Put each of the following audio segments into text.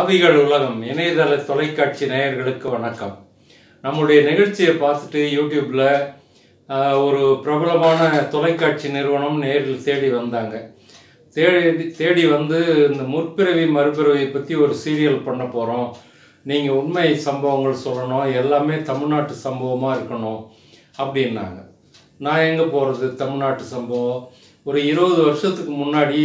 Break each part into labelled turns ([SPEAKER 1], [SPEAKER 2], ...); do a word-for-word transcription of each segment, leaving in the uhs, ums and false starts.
[SPEAKER 1] ஆவிகள் உலகம் இணையதள தொலைக்காட்சி நேயர்களுக்கு வணக்கம். நம்முடைய நிகழ்ச்சியை பார்த்துட்டு யூடியூப்பில் ஒரு பிரபலமான தொலைக்காட்சி நிறுவனம் நேரில் தேடி வந்தாங்க. தேடி தேடி வந்து இந்த முற்பிறவி மறுபிறவை பற்றி ஒரு சீரியல் பண்ண போகிறோம், நீங்கள் உண்மை சம்பவங்கள் சொல்லணும், எல்லாமே தமிழ்நாட்டு சம்பவமாக இருக்கணும் அப்படின்னாங்க. நான் எங்கே போகிறது, தமிழ்நாட்டு சம்பவம் ஒரு இருபது வருஷத்துக்கு முன்னாடி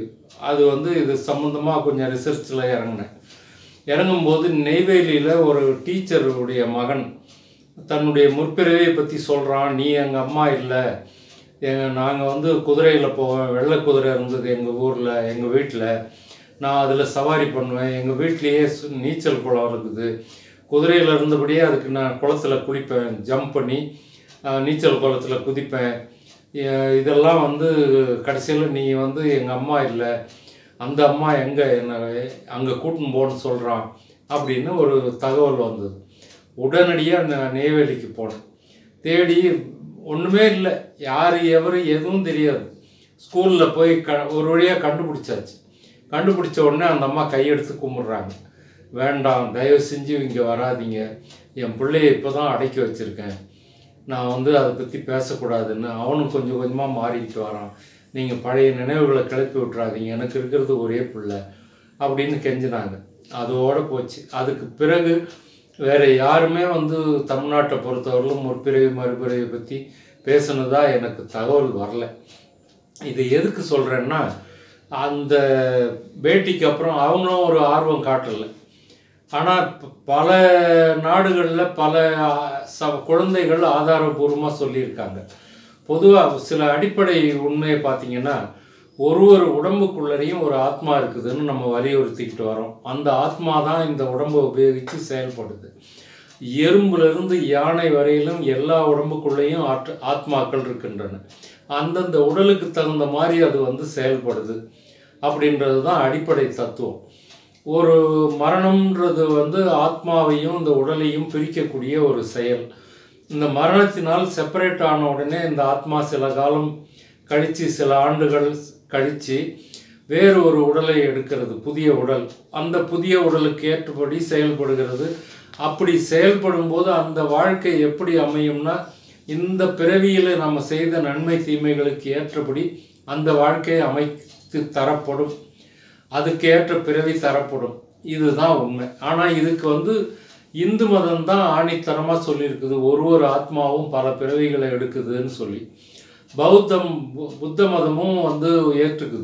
[SPEAKER 1] அது வந்து இது சம்மந்தமாக கொஞ்சம் ரிசர்ச்சில் இறங்கினேன். இறங்கும்போது நெய்வேலியில் ஒரு டீச்சருடைய மகன் தன்னுடைய முற்பிறவியை பற்றி சொல்கிறான். நீ எங்கள் அம்மா இல்லை, எங்கள் நாங்கள் வந்து குதிரையில் போவேன், வெள்ளை குதிரை இருந்தது எங்கள் ஊரில் எங்கள் வீட்டில், நான் அதில் சவாரி பண்ணுவேன், எங்கள் வீட்லேயே நீச்சல் குளம் இருக்குது, குதிரையில் இருந்தபடியே அதுக்கு நான் குளத்தில் குளிப்பேன், ஜம்ப் பண்ணி நீச்சல் குளத்தில் குதிப்பேன், இதெல்லாம் வந்து கடைசியில் நீ வந்து எங்கள் அம்மா இல்லை, அந்த அம்மா எங்கே என்ன அங்கே கூட்டின்னு போன்னு சொல்கிறான் அப்படின்னு ஒரு தகவல் வந்தது. உடனடியாக நான் நெய்வேலிக்கு போனேன். தேடி ஒன்றுமே இல்லை, யார் எவர் எதுவும் தெரியாது. ஸ்கூலில் போய் க ஒரு வழியாக கண்டுபிடிச்சாச்சு. கண்டுபிடிச்ச உடனே அந்த அம்மா கையெடுத்து கும்பிட்றாங்க. வேண்டாம், தயவு செஞ்சு இங்கே வராதிங்க, என் பிள்ளைய இப்போ தான் அடக்கி வச்சுருக்கேன், நான் வந்து அதை பற்றி பேசக்கூடாதுன்னு. அவனும் கொஞ்சம் கொஞ்சமாக மாறிக்கிட்டு வரான், நீங்கள் பழைய நினைவுகளை கிளப்பி விட்றாதீங்க, எனக்கு இருக்கிறது ஒரே பிள்ளை அப்படின்னு கெஞ்சினாங்க. அதோடு போச்சு. அதுக்கு பிறகு வேறு யாருமே வந்து தமிழ்நாட்டை பொறுத்தவரையிலும் முற்பிறவி மறுபிறவை பற்றி பேசுனதா எனக்கு தகவல் வரல. இது எதுக்கு சொல்கிறேன்னா, அந்த பேட்டிக்கு அப்புறம் அவங்களும் ஒரு ஆர்வம் காட்டலை. ஆனால் பல நாடுகளில் பல ச குழந்தைகள் ஆதாரபூர்வமாக சொல்லியிருக்காங்க. பொதுவாக சில அடிப்படை உண்மையை பார்த்திங்கன்னா, ஒரு ஒரு உடம்புக்குள்ளரையும் ஒரு ஆத்மா இருக்குதுன்னு நம்ம வலியுறுத்திக்கிட்டு வரோம். அந்த ஆத்மா தான் இந்த உடம்பை உபயோகித்து செயல்படுது. எறும்புலேருந்து யானை வரையிலும் எல்லா உடம்புக்குள்ளேயும் ஆற்று ஆத்மாக்கள் இருக்கின்றன. அந்தந்த உடலுக்கு தகுந்த மாதிரி அது வந்து செயல்படுது அப்படின்றது தான் அடிப்படை தத்துவம். ஒரு மரணம்ன்றது வந்து ஆத்மாவையும் இந்த உடலையும் பிரிக்கக்கூடிய ஒரு செயல். இந்த மரணத்தினால் செப்பரேட் ஆன உடனே இந்த ஆத்மா சில காலம் கழித்து, சில ஆண்டுகள் கழித்து வேறு ஒரு உடலை எடுக்கிறது, புதிய உடல். அந்த புதிய உடலுக்கு ஏற்றபடி செயல்படுகிறது. அப்படி செயல்படும் போது அந்த வாழ்க்கை எப்படி அமையும்னா, இந்த பிறவியில் நம்ம செய்த நன்மை தீமைகளுக்கு ஏற்றபடி அந்த வாழ்க்கையை அமைத்து தரப்படும், அதுக்கேற்ற பிறவி தரப்படும். இதுதான் உண்மை. ஆனால் இதுக்கு வந்து இந்து மதம் தான் ஆணித்தரமாக சொல்லியிருக்குது, ஒரு ஒரு ஆத்மாவும் பல பிறவிகளை எடுக்குதுன்னு சொல்லி. பௌத்தம் புத்த மதமும் வந்து ஏற்றுக்குது,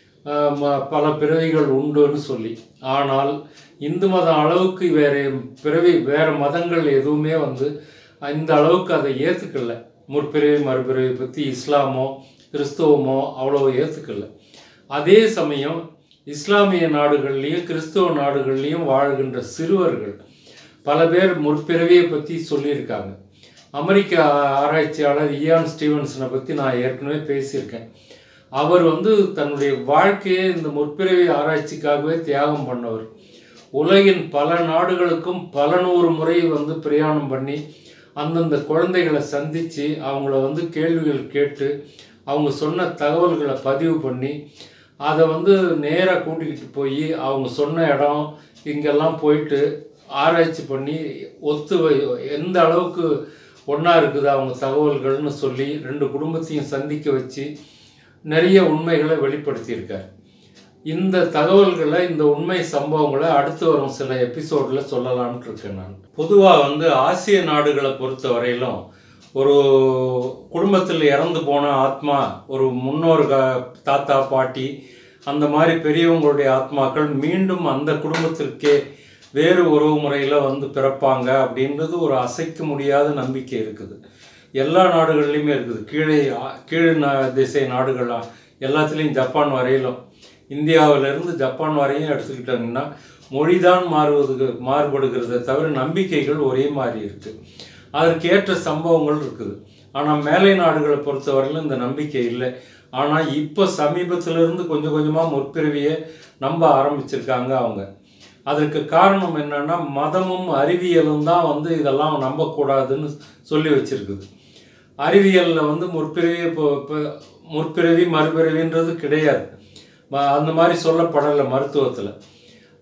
[SPEAKER 1] பல பிறவிகள் உண்டுன்னு சொல்லி. ஆனால் இந்து மதம் அளவுக்கு வேறு பிறவி வேறு மதங்கள் எதுவுமே வந்து இந்த அளவுக்கு அதை ஏற்றுக்கல. முற்பிறவி மறுபிறவி பற்றி இஸ்லாமோ கிறிஸ்துவமோ அவ்வளோ ஏற்றுக்கல. அதே சமயம் இஸ்லாமிய நாடுகள்லேயும் கிறிஸ்துவ நாடுகள்லேயும் வாழ்கின்ற சிறுவர்கள் பல பேர் முற்பிறவியை பற்றி சொல்லியிருக்காங்க. அமெரிக்க ஆராய்ச்சியாளர் இயான் ஸ்டீவன்சனை பற்றி நான் ஏற்கனவே பேசியிருக்கேன். அவர் வந்து தன்னுடைய வாழ்க்கையை இந்த முற்பிறவி ஆராய்ச்சிக்காகவே தியாகம் பண்ணவர். உலகின் பல நாடுகளுக்கும் பல நூறு முறை வந்து பிரயாணம் பண்ணி அந்தந்த குழந்தைகளை சந்தித்து அவங்கள வந்து கேள்விகள் கேட்டு அவங்க சொன்ன தகவல்களை பதிவு பண்ணி அதை வந்து நேராக கூட்டிக்கிட்டு போய் அவங்க சொன்ன இடம் இங்கெல்லாம் போயிட்டு ஆராய்ச்சி பண்ணி ஒத்து எந்த அளவுக்கு ஒன்றா இருக்குது அவங்க தகவல்கள்னு சொல்லி ரெண்டு குடும்பத்தையும் சந்திக்க வச்சு நிறைய உண்மைகளை வெளிப்படுத்தியிருக்கார். இந்த தகவல்களை, இந்த உண்மை சம்பவங்களை அடுத்து வரும் சில எபிசோடில் சொல்லலாம்னு இருக்கேன். நான் பொதுவாக வந்து ஆசிய நாடுகளை பொறுத்த வரையிலும் ஒரு குடும்பத்தில் இறந்து போன ஆத்மா, ஒரு முன்னோர் தாத்தா பாட்டி அந்த மாதிரி பெரியவங்களுடைய ஆத்மாக்கள் மீண்டும் அந்த குடும்பத்திற்கே வேறு உறவு முறையில் வந்து பிறப்பாங்க அப்படின்றது ஒரு அசைக்க முடியாத நம்பிக்கை இருக்குது. எல்லா நாடுகள்லையுமே இருக்குது. கீழே கீழ் திசை நாடுகள் எல்லாத்துலேயும், ஜப்பான் வரையிலும், இந்தியாவிலேருந்து ஜப்பான் வரையும் எடுத்துக்கிட்டாங்கன்னா மொழிதான் மாறுவது மாறுபடுகிறத தவிர நம்பிக்கைகள் ஒரே மாதிரி இருக்குது. அதற்கேற்ற சம்பவங்கள் இருக்குது. ஆனால் மேலை நாடுகளை பொறுத்தவரையிலும் இந்த நம்பிக்கை இல்லை. ஆனால் இப்போ சமீபத்திலிருந்து கொஞ்சம் கொஞ்சமாக முற்பிறவியை நம்ப ஆரம்பிச்சிருக்காங்க அவங்க. அதற்கு காரணம் என்னென்னா, மதமும் அறிவியலும் தான் வந்து இதெல்லாம் நம்பக்கூடாதுன்னு சொல்லி வச்சுருக்குது. அறிவியலில் வந்து முற்பிறவி இப்போ இப்போ முற்பிறவி மறுபிறவின்றது கிடையாது, அந்த மாதிரி சொல்லப்படலை மருத்துவத்தில்.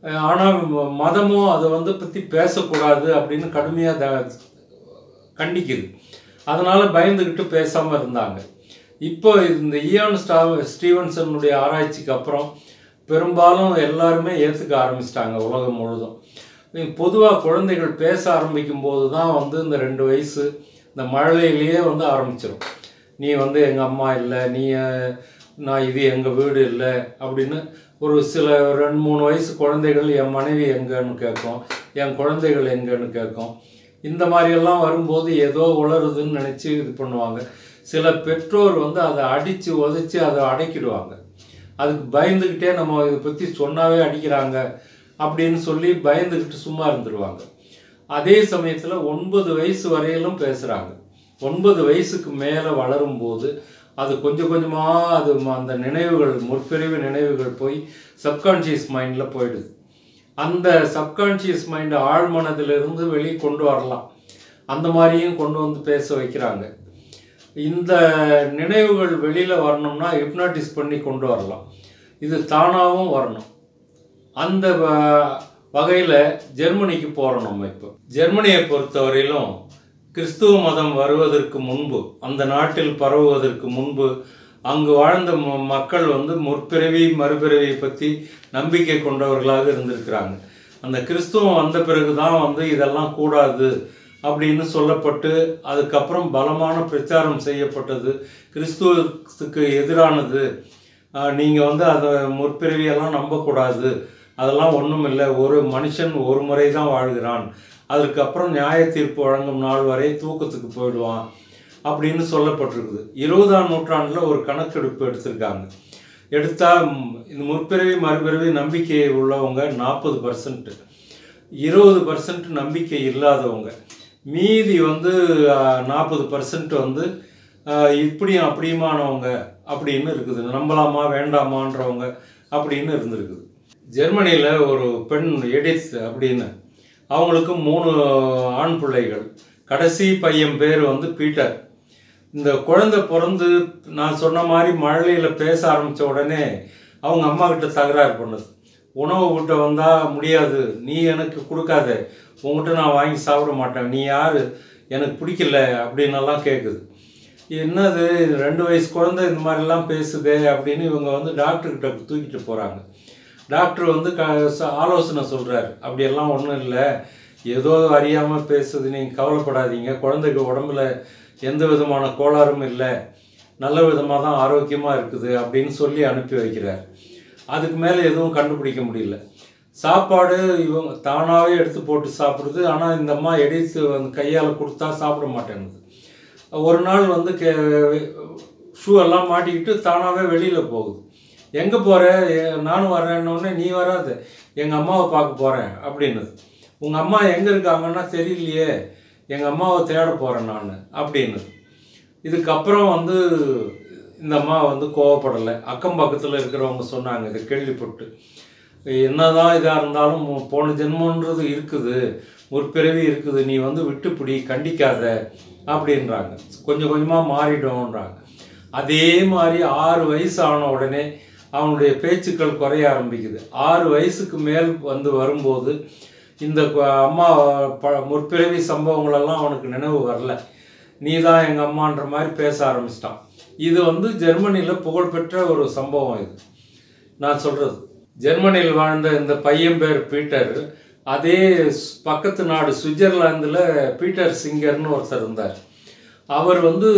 [SPEAKER 1] ஆனால் மதமோ அதை வந்து பற்றி பேசக்கூடாது அப்படின்னு கடுமையாக த கண்டிக்குது. அதனால் பயந்துக்கிட்டு பேசாமல் இருந்தாங்க. இப்போ இந்த இயான் ஸ்டா ஸ்டீவன்சனுடைய ஆராய்ச்சிக்கு அப்புறம் பெரும்பாலும் எல்லாருமே ஏற்றுக்க ஆரம்பிச்சிட்டாங்க உலகம் முழுதும். பொதுவாக குழந்தைகள் பேச ஆரம்பிக்கும் போது தான் வந்து இந்த ரெண்டு வயசு இந்த மழலையிலேயே வந்து ஆரம்பிச்சிடும். நீ வந்து எங்கள் அம்மா இல்லை, நீ நான் இது எங்கள் வீடு இல்லை அப்படின்னு. ஒரு சில ரெண்டு மூணு வயசு குழந்தைகள் என் மனைவி எங்கன்னு கேட்கும், என் குழந்தைகள் எங்கன்னு கேட்கும். இந்த மாதிரியெல்லாம் வரும்போது ஏதோ உளருதுன்னு நினச்சி இது பண்ணுவாங்க. சில பெற்றோர் வந்து அதை அடித்து உதச்சி அதை அடக்கிடுவாங்க. அதுக்கு பயந்துக்கிட்டே நம்ம இதை பற்றி சொன்னாவே அடிக்கிறாங்க அப்படின்னு சொல்லி பயந்துக்கிட்டு சும்மா இருந்துருவாங்க. அதே சமயத்தில் ஒன்பது வயசு வரையிலும் பேசுகிறாங்க. ஒன்பது வயசுக்கு மேலே வளரும்போது அது கொஞ்சம் கொஞ்சமாக அது அந்த நினைவுகள் முற்பிரிவு நினைவுகள் போய் சப்கான்ஷியஸ் மைண்டில் போயிடுது. அந்த சப்கான்ஷியஸ் மைண்டு ஆழ்மனதிலிருந்து வெளியே கொண்டு வரலாம். அந்த மாதிரியும் கொண்டு வந்து பேச வைக்கிறாங்க. இந்த நினைவுகள் வெளியில் வரணும்னா ஹிப்னாட்டிஸ் பண்ணி கொண்டு வரலாம். இது தானாகவும் வரணும். அந்த வகையில் ஜெர்மனிக்கு போகிறோம் நம்ம. இப்போ ஜெர்மனியை பொறுத்தவரையிலும் கிறிஸ்துவ மதம் வருவதற்கு முன்பு, அந்த நாட்டில் பரவுவதற்கு முன்பு அங்கு வாழ்ந்த மக்கள் வந்து முற்பிறவி மறுபிறவியை பற்றி நம்பிக்கை கொண்டவர்களாக இருந்திருக்கிறாங்க. அந்த கிறிஸ்துவம் வந்த பிறகு தான் வந்து இதெல்லாம் கூடாது அப்படின்னு சொல்லப்பட்டு அதுக்கப்புறம் பலமான பிரச்சாரம் செய்யப்பட்டது. கிறிஸ்துவத்துக்கு எதிரானது, நீங்கள் வந்து அதை முற்பிறவியெல்லாம் நம்பக்கூடாது, அதெல்லாம் ஒன்றும் இல்லை, ஒரு மனுஷன் ஒரு முறை தான் வாழ்கிறான், அதுக்கப்புறம் நியாய தீர்ப்பு வழங்கும் நாள் வரை தூக்கத்துக்கு போயிடுவான் அப்படின்னு சொல்லப்பட்டிருக்குது. இருபதாம் நூற்றாண்டில் ஒரு கணக்கெடுப்பு எடுத்திருக்காங்க. எடுத்தால் இந்த முற்பிறவி மறுபிறவி நம்பிக்கை உள்ளவங்க நாற்பது பர்சன்ட், இருபது பர்சன்ட் நம்பிக்கை இல்லாதவங்க, மீதி வந்து நாற்பது பர்சன்ட் வந்து இப்படியும் அப்படியுமானவங்க அப்படின்னு இருக்குது. நம்பலாமா வேண்டாமான்றவங்க அப்படின்னு இருந்திருக்குது. ஜெர்மனியில் ஒரு பெண் எடித் அப்படின்னு, அவங்களுக்கு மூணு ஆண் பிள்ளைகள். கடைசி பையன் பேர் வந்து பீட்டர். இந்த குழந்தை பிறந்து நான் சொன்ன மாதிரி மழலையில் பேச ஆரம்பித்த உடனே அவங்க அம்மா கிட்ட தகராறு பண்ணுது. உணவு கிட்ட வந்தால் முடியாது, நீ எனக்கு கொடுக்காத, உங்ககிட்ட நான் வாங்கி சாப்பிட மாட்டேன், நீ யார், எனக்கு பிடிக்கல அப்படின்னெல்லாம் கேட்குது. என்னது ரெண்டு வயசு குழந்தை இந்த மாதிரிலாம் பேசுதே அப்படின்னு இவங்க வந்து டாக்டர்கிட்ட தூக்கிட்டு போகிறாங்க. டாக்டர் வந்து க ஆலோசனை சொல்கிறார், அப்படியெல்லாம் ஒன்றும் இல்லை, ஏதோ அறியாமல் பேசுது, நீங்கள் கவலைப்படாதீங்க, குழந்தைக்கு உடம்புல எந்த விதமான கோளாறும் இல்லை, நல்ல விதமாக தான் ஆரோக்கியமாக இருக்குது அப்படின்னு சொல்லி அனுப்பி வைக்கிறார். அதுக்கு மேலே எதுவும் கண்டுபிடிக்க முடியல. சாப்பாடு இவங்க தானாகவே எடுத்து போட்டு சாப்பிடுது. ஆனால் இந்த அம்மா எடுத்து வந்து கையால் கொடுத்தா சாப்பிட மாட்டேங்குது. ஒரு நாள் வந்து கே ஷூ எல்லாம் மாட்டிக்கிட்டு தானாகவே வெளியில் போகுது. எங்கே போகிற, நானும் வரேன்னொடனே நீ வராது, எங்கள் அம்மாவை பார்க்க போகிறேன் அப்படின்னுது. உங்கள் அம்மா எங்கே இருக்காங்கன்னா தெரியலையே, எங்கள் அம்மாவை தேட போகிறேன் நான் அப்படின்னு. இதுக்கப்புறம் வந்து இந்த அம்மா வந்து கோவப்படலை. அக்கம் பக்கத்தில் இருக்கிறவங்க சொன்னாங்க இதை கேள்விப்பட்டு, என்னதான் இதாக இருந்தாலும் போன ஜென்மன்றது இருக்குது, ஒரு பிறவி இருக்குது, நீ வந்து விட்டுப்பிடி, கண்டிக்காத அப்படின்றாங்க. கொஞ்சம் கொஞ்சமாக மாறிடும்ன்றாங்க. அதே மாதிரி ஆறு வயசு ஆன உடனே அவனுடைய பேச்சுக்கள் குறைய ஆரம்பிக்குது. ஆறு வயசுக்கு மேல் வந்து வரும்போது இந்த அம்மா ப முற்பிறவி சம்பவங்களெல்லாம் அவனுக்கு நினைவு வரல, நீ தான் எங்கள் அம்மான்ற மாதிரி பேச ஆரம்பிச்சிட்டான். இது வந்து ஜெர்மனியில் புகழ்பெற்ற ஒரு சம்பவம். இது நான் சொல்கிறது. ஜெர்மனியில் வாழ்ந்த இந்த பையன் பேர் பீட்டர். அதே பக்கத்து நாடு சுவிட்சர்லாந்தில் பீட்டர் சிங்கர்னு ஒருத்தர் இருந்தார். அவர் வந்து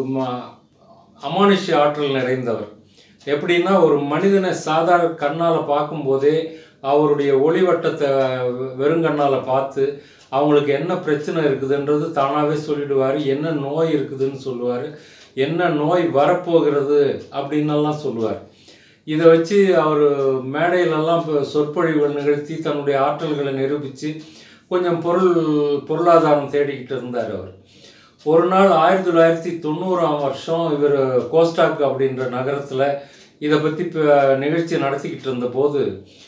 [SPEAKER 1] அமானுஷ்ய ஆற்றல் நிறைந்தவர். எப்படின்னா, ஒரு மனிதனை சாதாரண கண்ணால் பார்க்கும்போதே அவருடைய ஒளிவட்டத்தை வெறுங்கண்ணால் பார்த்து அவங்களுக்கு என்ன பிரச்சனை இருக்குதுன்றது தானாகவே சொல்லிடுவார். என்ன நோய் இருக்குதுன்னு சொல்லுவார், என்ன நோய் வரப்போகிறது அப்படின்னெல்லாம் சொல்லுவார். இதை வச்சு அவர் மேடையிலெல்லாம் இப்போ சொற்பொழிவுகள் நிகழ்த்தி தன்னுடைய ஆற்றல்களை நிரூபித்து கொஞ்சம் பொருள் பொருளாதாரம் தேடிக்கிட்டு இருந்தார் அவர். ஒரு நாள் ஆயிரத்தி தொள்ளாயிரத்தி தொண்ணூறாம் வருஷம் இவர் கோஸ்டாக் அப்படின்ற நகரத்தில் இதை பற்றி இப்போ நிகழ்ச்சி நடத்திக்கிட்டு இருந்தபோது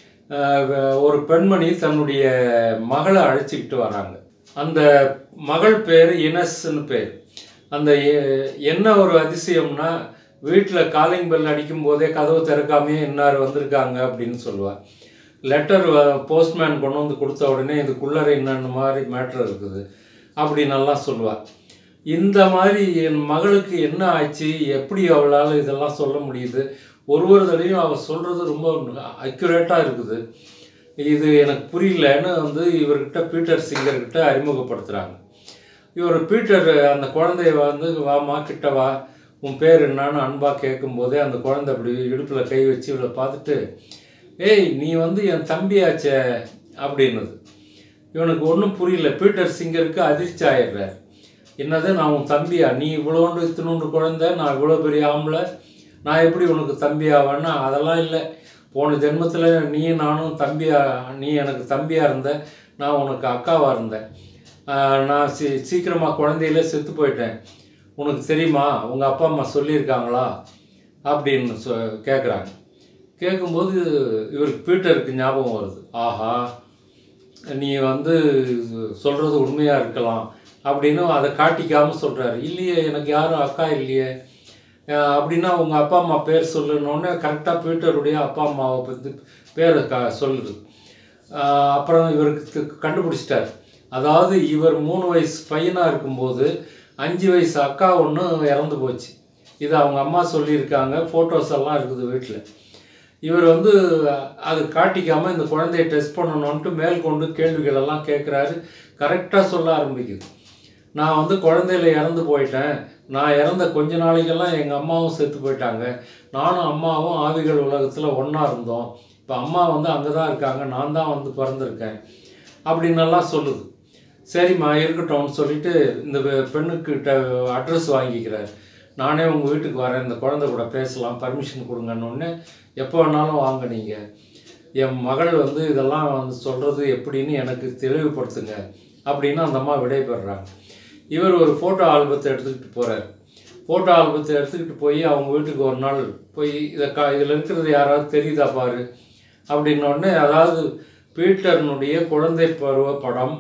[SPEAKER 1] ஒரு பெண்மணி தன்னுடைய மகளை அழைச்சிக்கிட்டு வராங்க. அந்த மகள் பேர் இனஸ்ன்னு பேர். அந்த என்ன ஒரு அதிசயம்னா, வீட்டில் காலிங் பெல் அடிக்கும் போதே கதவு திறக்காமையே இன்னார் வந்திருக்காங்க அப்படின்னு சொல்லுவார். லெட்டர் போஸ்ட்மேன் கொண்டு வந்து கொடுத்த உடனே இதுக்குள்ளே என்னென்ன மாதிரி மேட்ரு இருக்குது அப்படின்னெல்லாம் சொல்லுவாள். இந்த மாதிரி என் மகளுக்கு என்ன ஆச்சு, எப்படி அவளால் இதெல்லாம் சொல்ல முடியுது, ஒரு ஒரு தடையும் அவள் சொல்கிறது ரொம்ப அக்யூரேட்டாக இருக்குது, இது எனக்கு புரியலன்னு வந்து இவர்கிட்ட பீட்டர் சிங்கர்கிட்ட அறிமுகப்படுத்துகிறாங்க. இவர் பீட்டர் அந்த குழந்தைய வந்து வாமா கிட்ட வா, உன் பேர் என்னான்னு அன்பாக கேட்கும்போதே அந்த குழந்தை அப்படி இடுப்பில் கை வச்சு இவளை பார்த்துட்டு, ஏய் நீ வந்து என் தம்பியாச்சே அப்படின்னுது. இவனுக்கு ஒன்றும் புரியல. பீட்டர் சிங்கருக்கு அதிர்ச்சி ஆயிடுறார். என்னது நான் உன் தம்பியா, நீ இவ்வளோண்டு இத்தினோண்டு குழந்தை, நான் இவ்வளோ பெரிய ஆம்பளை, நான் எப்படி உனக்கு தம்பி ஆவேன்னா, அதெல்லாம் இல்லை, போன ஜென்மத்தில் நீ நானும் தம்பியா, நீ எனக்கு தம்பியாக இருந்த, நான் உனக்கு அக்காவாக இருந்தேன், நான் சீ சீக்கிரமாக குழந்தையில செத்து போயிட்டேன், உனக்கு தெரியுமா, உங்கள் அப்பா அம்மா சொல்லியிருக்காங்களா அப்படின்னு சொ கேட்குறாங்க. கேட்கும்போது இவருக்கு பீட்டருக்கு ஞாபகம் வருது, ஆஹா நீ வந்து சொல்கிறது உண்மையாக இருக்கலாம் அப்படின்னு அதை காட்டிக்காமல் சொல்கிறாரு. இல்லையே எனக்கு யாரும் அக்கா இல்லையே அப்படின்னா உங்கள் அப்பா அம்மா பேர் சொல்லணுன்னே கரெக்டாக பீட்டருடைய அப்பா அம்மாவை பற்றி பேரை க சொல்லுது. அப்புறம் இவருக்கு கண்டுபிடிச்சிட்டார். அதாவது இவர் மூணு வயசு பையனாக இருக்கும்போது அஞ்சு வயசு அக்கா ஒன்று இறந்து போச்சு. இது அவங்க அம்மா சொல்லியிருக்காங்க, ஃபோட்டோஸ் எல்லாம் இருக்குது வீட்டில். இவர் வந்து அது காட்டிக்காமல் இந்த குழந்தைய டெஸ்ட் பண்ணணுன்ட்டு மேல் கொண்டு கேள்விகளெல்லாம் கேட்குறாரு. கரெக்டாக சொல்ல ஆரம்பிக்குது. நான் வந்து குழந்தையில இறந்து போயிட்டேன், நான் இறந்த கொஞ்ச நாளைக்கெல்லாம் எங்கள் அம்மாவும் செத்து போயிட்டாங்க, நானும் அம்மாவும் ஆவிகள் உலகத்தில் ஒன்றா இருந்தோம், இப்போ அம்மா வந்து அங்கே தான் இருக்காங்க, நான் தான் வந்து பிறந்திருக்கேன் அப்படின்னெல்லாம் சொல்லுது. சரிம்மா இருக்கட்டும்னு சொல்லிட்டு இந்த பெண்ணுக்கிட்ட அட்ரஸ் வாங்கிக்கிறார். நானே உங்கள் வீட்டுக்கு வரேன், இந்த குழந்தை கூட பேசலாம், பர்மிஷன் கொடுங்கன்னு. எப்போ வேணாலும் வாங்க, நீங்கள் என் மகள் வந்து இதெல்லாம் வந்து சொல்கிறது எப்படின்னு எனக்கு தெளிவுபடுத்துங்க அப்படின்னு அந்த அம்மா விடைபெறுறாங்க. இவர் ஒரு ஃபோட்டோ ஆல்பத்தை எடுத்துக்கிட்டு போகிறார். ஃபோட்டோ ஆல்பத்தை எடுத்துக்கிட்டு போய் அவங்க வீட்டுக்கு ஒரு நாள் போய் இதை கா இதில் இருக்கிறது யாராவது தெரியுதா பாரு அப்படின்னோடனே, அதாவது பீட்டர்னுடைய குழந்தை பருவ படம்,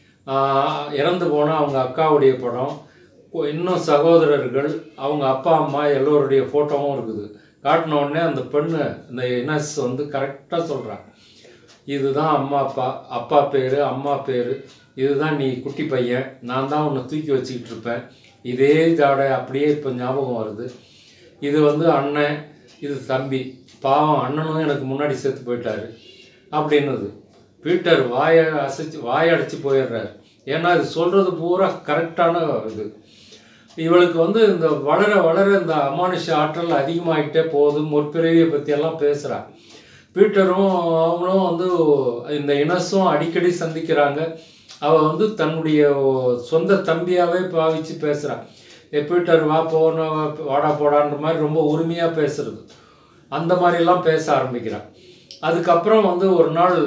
[SPEAKER 1] இறந்து போனால் அவங்க அக்காவுடைய படம், இன்னும் சகோதரர்கள், அவங்க அப்பா அம்மா எல்லோருடைய ஃபோட்டோவும் இருக்குது. காட்டினோடனே அந்த பெண்ணு இந்த இனஸ் வந்து கரெக்டாக சொல்கிறாங்க, இதுதான் அம்மா அப்பா, அப்பா பேர் அம்மா பேர், இதுதான் நீ குட்டி பையன், நான் தான் உன்னை தூக்கி வச்சுக்கிட்டு இருப்பேன், இதே ஜாடை அப்படியே இப்போ ஞாபகம் வருது, இது வந்து அண்ணன், இது தம்பி, பாவம் அண்ணனும் எனக்கு முன்னாடி செத்து போயிட்டாரு அப்படின்னுது. பீட்டர் வாயை அசைச்சு வாயடைச்சி போயிடுறாரு. ஏன்னா இது சொல்கிறது பூரா கரெக்டான இது. இவளுக்கு வந்து இந்த வளர வளர இந்த அமானுஷ ஆற்றல் அதிகமாகிட்டே போகுது. முற்பிறவியை பற்றியெல்லாம் பேசுகிறான். பீட்டரும் அவங்களும் வந்து இந்த இனஸும் அடிக்கடி சந்திக்கிறாங்க. அவள் வந்து தன்னுடைய சொந்த தம்பியாகவே பாவிச்சு பேசுகிறான். ஏ பீட்டர் வா போன வாடா போடான்ற மாதிரி ரொம்ப உரிமையாக பேசுறது, அந்த மாதிரிலாம் பேச ஆரம்பிக்கிறான். அதுக்கப்புறம் வந்து ஒரு நாள்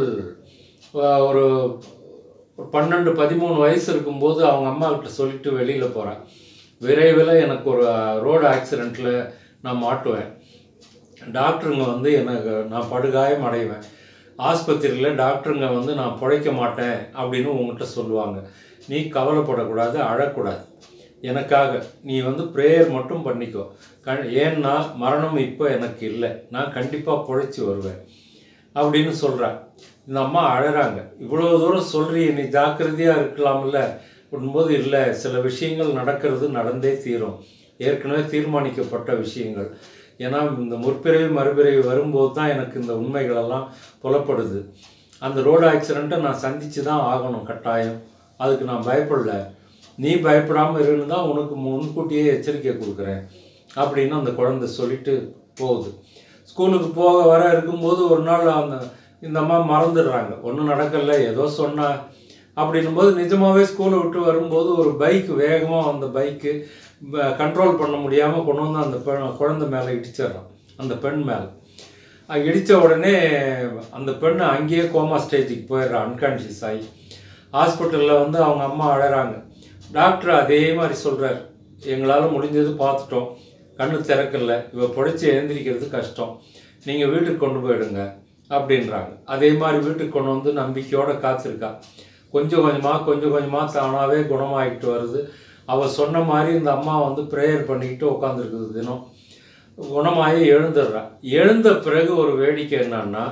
[SPEAKER 1] ஒரு பன்னெண்டு பதிமூணு வயசு இருக்கும்போது அவங்க அம்மா கிட்ட சொல்லிட்டு வெளியில் போகிறேன், விரைவில் எனக்கு ஒரு ரோடு ஆக்சிடெண்ட்டில் நான் மாட்டுவேன், டாக்டருங்க வந்து எனக்கு நான் படுகாயம் அடைவேன், ஆஸ்பத்திரியில் டாக்டருங்க வந்து நான் பிழைக்க மாட்டேன் அப்படின்னு உங்கள்கிட்ட சொல்லுவாங்க, நீ கவலைப்படக்கூடாது, அழக்கூடாது, எனக்காக நீ வந்து ப்ரேயர் மட்டும் பண்ணிக்கோ, க ஏன்னா மரணம் இப்போ எனக்கு இல்லை, நான் கண்டிப்பாக பிழைச்சி வருவேன் அப்படின்னு சொல்கிறேன். இந்த அம்மா அழறாங்க. இவ்வளோ தூரம் சொல்கிறீ, நீ ஜாக்கிரதையாக இருக்கலாம்ல போது, இல்லை சில விஷயங்கள் நடக்கிறது நடந்தே தீரும், ஏற்கனவே தீர்மானிக்கப்பட்ட விஷயங்கள், ஏன்னா இந்த முற்பிறவி மறுபிறவி வரும்போது தான் எனக்கு இந்த உண்மைகளெல்லாம் புலப்படுது, அந்த ரோடு ஆக்சிடெண்ட்டை நான் சந்தித்து தான் ஆகணும் கட்டாயம், அதுக்கு நான் பயப்படல, நீ பயப்படாமல் இருந்து தான் உனக்கு முன்கூட்டியே எச்சரிக்கை கொடுக்குறேன் அப்படின்னு அந்த குழந்தை சொல்லிட்டு போகுது. ஸ்கூலுக்கு போக வர இருக்கும்போது ஒரு நாள் அந்த இந்த அம்மா மறந்துடுறாங்க, ஒன்றும் நடக்கலை ஏதோ சொன்னா அப்படின்னும் போது நிஜமாகவே ஸ்கூலை விட்டு வரும்போது ஒரு பைக்கு வேகமாக அந்த பைக்கு கண்ட்ரோல் பண்ண முடியாமல் கொண்டு வந்து அந்த பெண் குழந்தை மேலே இடிச்சிட்றான், அந்த பெண் மேலே இடித்த உடனே அந்த பெண் அங்கேயே கோமா ஸ்டேஜுக்கு போயிடுறான், அன்கான்ஷியஸ் ஆகி. ஹாஸ்பிட்டலில் வந்து அவங்க அம்மா அழறாங்க. டாக்டர் அதே மாதிரி சொல்கிறார், எங்களால் முடிஞ்சது பார்த்துட்டோம், கண்ணு திறக்கல, இவ பிடிச்சி எழுந்திரிக்கிறது கஷ்டம், நீங்கள் வீட்டுக்கு கொண்டு போயிடுங்க அப்படின்றாங்க. அதே மாதிரி வீட்டுக்கு கொண்டு வந்து நம்பிக்கையோடு காத்திருக்கா. கொஞ்சம் கொஞ்சமாக கொஞ்சம் கொஞ்சமாக தானாகவே குணமாகிட்டு வருது. அவள் சொன்ன மாதிரி இந்த அம்மா வந்து ப்ரேயர் பண்ணிக்கிட்டு உட்காந்துருக்குது தினம். குணமாகி எழுந்துடுறான். எழுந்த பிறகு ஒரு வேடிக்கை என்னன்னா,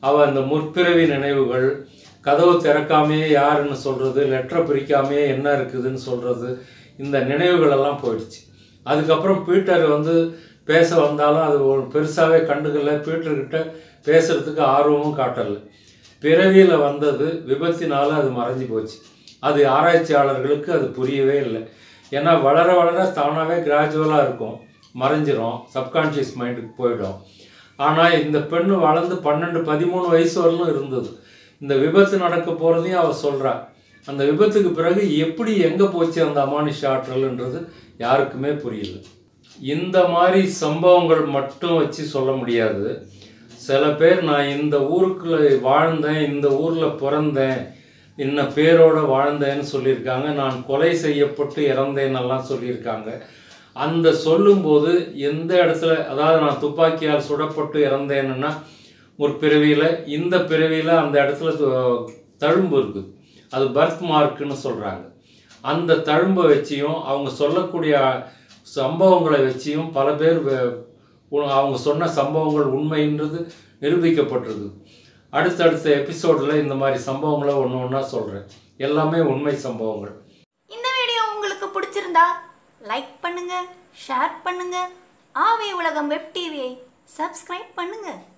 [SPEAKER 1] அவள் அந்த முற்பிறவி நினைவுகள், கதவு திறக்காமையே யாருன்னு சொல்கிறது, லெட்டரை பிரிக்காமையே என்ன இருக்குதுன்னு சொல்கிறது, இந்த நினைவுகளெல்லாம் போயிடுச்சு. அதுக்கப்புறம் பீட்டர் வந்து பேச வந்தாலும் அது ஒரு பெருசாகவே கண்டுக்கல. பீட்டர்கிட்ட பேசுகிறதுக்கு ஆர்வமும் காட்டலை. பிறவியில் வந்தது விபத்தினால் அது மறைஞ்சி போச்சு. அது ஆராய்ச்சியாளர்களுக்கு அது புரியவே இல்லை. ஏன்னா வளர வளர தானாகவே கிராஜுவலாக இருக்கும், மறைஞ்சிரும், சப்கான்ஷியஸ் மைண்டுக்கு போயிடும். ஆனால் இந்த பெண்ணு வளர்ந்து பன்னெண்டு பதிமூணு வயசு வரலும் இருந்தது. இந்த விபத்து நடக்க போகிறதையும் அவள் சொல்கிறா. அந்த விபத்துக்கு பிறகு எப்படி எங்கே போச்சு அந்த அமானுஷ ஆற்றல்ன்றது யாருக்குமே புரியல. இந்த மாதிரி சம்பவங்கள் மட்டும் வச்சு சொல்ல முடியாது. சில பேர் நான் இந்த ஊருக்குள்ள வாழ்ந்தேன், இந்த ஊரில் பிறந்தேன், இன்ன பேரோடு வாழ்ந்தேன்னு சொல்லியிருக்காங்க. நான் கொலை செய்யப்பட்டு இறந்தேன்னெல்லாம் சொல்லியிருக்காங்க. அந்த சொல்லும்போது எந்த இடத்துல, அதாவது நான் துப்பாக்கியால் சுடப்பட்டு இறந்தேன்னா ஒரு பிறவியில், இந்த பிறவியில் அந்த இடத்துல தழும்பு இருக்குது, அது பர்த் மார்க்குன்னு சொல்கிறாங்க. அந்த தழும்பை வச்சியும் அவங்க சொல்லக்கூடிய சம்பவங்களை வச்சியும் பல பேர் அவங்க சொன்ன சம்பவங்கள் உண்மைன்றது நிரூபிக்கப்பட்டிருக்கு. அடுத்தடுத்த எபிசோடில் இந்த மாதிரி சம்பவங்களை ஒன்று ஒன்றா சொல்கிறேன். எல்லாமே உண்மை சம்பவங்கள்.
[SPEAKER 2] இந்த வீடியோ உங்களுக்கு பிடிச்சிருந்தா லைக் பண்ணுங்க, ஷேர் பண்ணுங்க, ஆவே உலகம் வெப் டிவியை சப்ஸ்கிரைப் பண்ணுங்க.